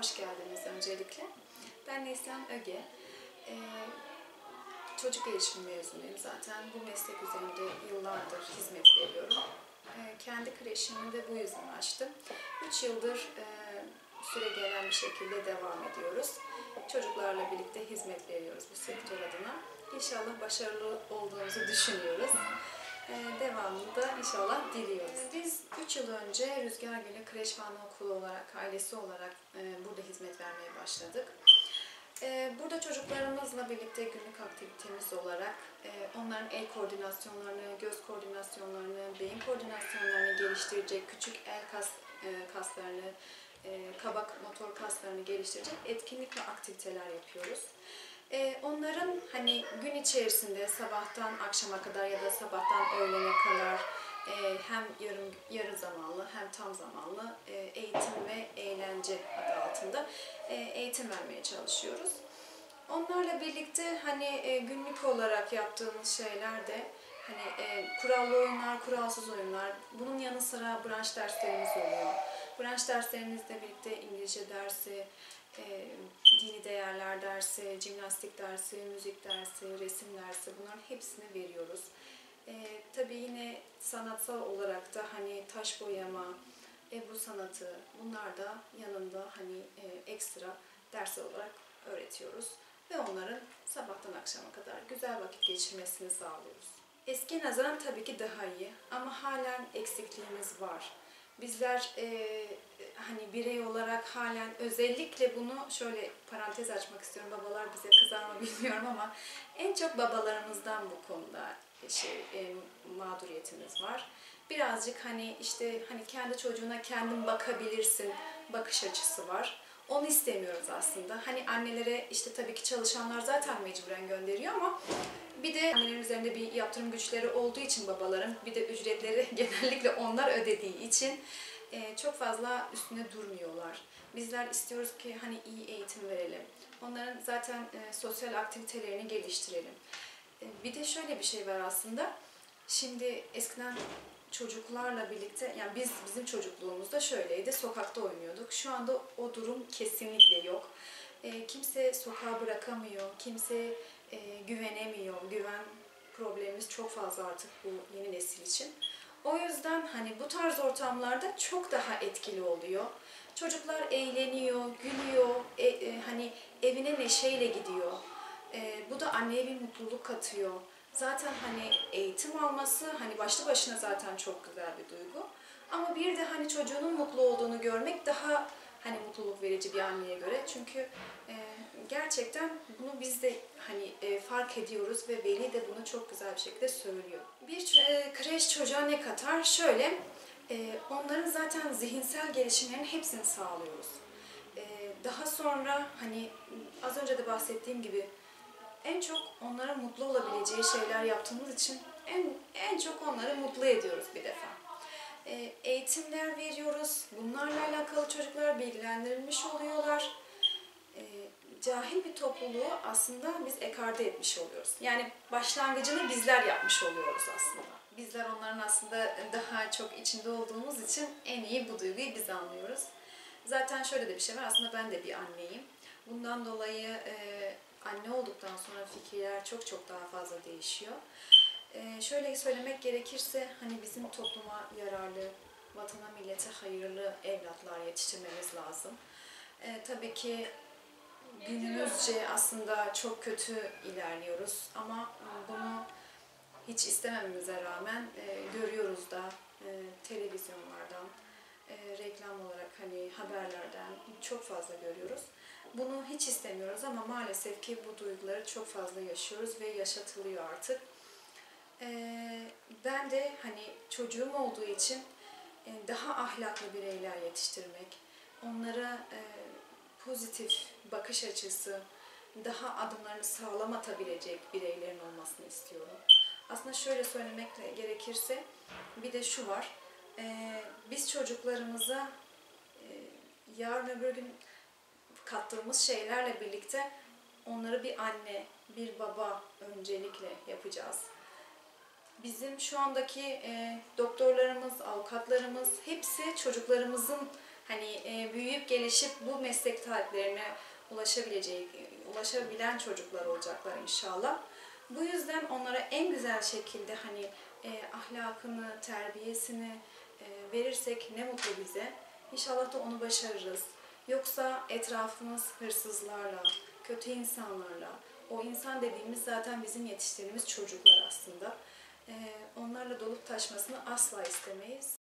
hoş geldiniz öncelikle. Ben Neslihan Öge. Çocuk gelişimi mezunuyum zaten. Bu meslek üzerinde yıllardır hizmet veriyorum. Kendi kreşimi de bu yüzden açtım. 3 yıldır süregelen bir şekilde devam ediyoruz. Çocuklarla birlikte hizmet veriyoruz bu sektör adına. İnşallah başarılı olduğumuzu düşünüyoruz. Devamında inşallah diliyoruz. Biz 3 yıl önce Rüzgar Gülü Kreş ve Anaokulu olarak, ailesi olarak burada hizmet vermeye başladık. Burada çocuklarımızla birlikte günlük aktivitemiz olarak onların el koordinasyonlarını, göz koordinasyonlarını, beyin koordinasyonlarını geliştirecek, küçük el kaslarını, kabak motor kaslarını geliştirecek etkinlik ve aktiviteler yapıyoruz. Onların hani gün içerisinde sabahtan akşama kadar ya da sabahtan öğlene kadar hem yarı zamanlı hem tam zamanlı eğitim ve eğlence adı altında eğitim vermeye çalışıyoruz. Onlarla birlikte hani günlük olarak yaptığımız şeyler de hani kurallı oyunlar, kuralsız oyunlar. Bunun yanı sıra branş derslerimiz oluyor. Branş derslerimizle birlikte İngilizce dersi, dini değerler dersi, jimnastik dersi, müzik dersi, resim dersi, bunların hepsini veriyoruz. Tabii yine sanatsal olarak da hani taş boyama, Ebru sanatı, bunlar da yanında hani ekstra ders olarak öğretiyoruz. Ve onların sabahtan akşama kadar güzel vakit geçirmesini sağlıyoruz. Eskiye nazaran tabii ki daha iyi ama halen eksikliğimiz var. Bizler hani birey olarak halen özellikle bunu şöyle parantez açmak istiyorum. Babalar bize kızar mı bilmiyorum ama en çok babalarımızdan bu konuda mağduriyetimiz var. Birazcık hani işte hani kendi çocuğuna kendin bakabilirsin bakış açısı var. Onu istemiyoruz aslında. Hani annelere işte tabii ki çalışanlar zaten mecburen gönderiyor ama bir de annelerin üzerinde bir yaptırım güçleri olduğu için babaların, bir de ücretleri genellikle onlar ödediği için çok fazla üstüne durmuyorlar. Bizler istiyoruz ki hani iyi eğitim verelim. Onların zaten sosyal aktivitelerini geliştirelim. Bir de şöyle bir şey var aslında. Şimdi eskiden çocuklarla birlikte, yani bizim çocukluğumuzda şöyleydi, sokakta oynuyorduk. Şu anda o durum kesinlikle yok. Kimse sokağa bırakamıyor, kimse güvenemiyor. Güven problemimiz çok fazla artık bu yeni nesil için. O yüzden hani bu tarz ortamlarda çok daha etkili oluyor. Çocuklar eğleniyor, gülüyor, hani evine neşeyle gidiyor. Bu da anneye bir mutluluk katıyor. Zaten hani eğitim alması hani başlı başına zaten çok güzel bir duygu. Ama bir de hani çocuğunun mutlu olduğunu görmek daha hani mutluluk verici bir anneye göre. Çünkü gerçekten bunu biz de hani fark ediyoruz ve veli de bunu çok güzel bir şekilde söylüyor. Bir kreş çocuğa ne katar? Şöyle, onların zaten zihinsel gelişimlerinin hepsini sağlıyoruz. Daha sonra hani az önce de bahsettiğim gibi en çok onlara mutlu olabileceği şeyler yaptığımız için en çok onları mutlu ediyoruz bir defa. Eğitimler veriyoruz. Bunlarla alakalı çocuklar bilgilendirilmiş oluyorlar. Cahil bir topluluğu aslında biz ekarte etmiş oluyoruz. Yani başlangıcını bizler yapmış oluyoruz aslında. Bizler onların aslında daha çok içinde olduğumuz için en iyi bu duyguyu biz anlıyoruz. Zaten şöyle de bir şey var. Aslında ben de bir anneyim. Bundan dolayı anne olduktan sonra fikirler çok daha fazla değişiyor. Şöyle söylemek gerekirse hani bizim topluma yararlı, vatana millete hayırlı evlatlar yetiştirmemiz lazım. Tabii ki günümüzce aslında çok kötü ilerliyoruz ama bunu hiç istemememize rağmen görüyoruz da televizyonlardan, reklam olarak hani haberlerden çok fazla görüyoruz. Bunu hiç istemiyoruz ama maalesef ki bu duyguları çok fazla yaşıyoruz ve yaşatılıyor artık. Ben de hani çocuğum olduğu için daha ahlaklı bireyler yetiştirmek, onlara pozitif bakış açısı, daha adımlarını sağlam atabilecek bireylerin olmasını istiyorum. Aslında şöyle söylemek gerekirse bir de şu var, biz çocuklarımıza yarın öbür gün kattığımız şeylerle birlikte onları bir anne, bir baba öncelikle yapacağız. Bizim şu andaki doktorlarımız, avukatlarımız hepsi çocuklarımızın hani büyüyüp gelişip bu meslek sahiplerine ulaşabilen çocuklar olacaklar inşallah. Bu yüzden onlara en güzel şekilde hani ahlakını, terbiyesini verirsek ne mutlu bize. İnşallah da onu başarırız. Yoksa etrafımız hırsızlarla, kötü insanlarla, o insan dediğimiz zaten bizim yetiştirdiğimiz çocuklar aslında. Onlarla dolup taşmasını asla istemeyiz.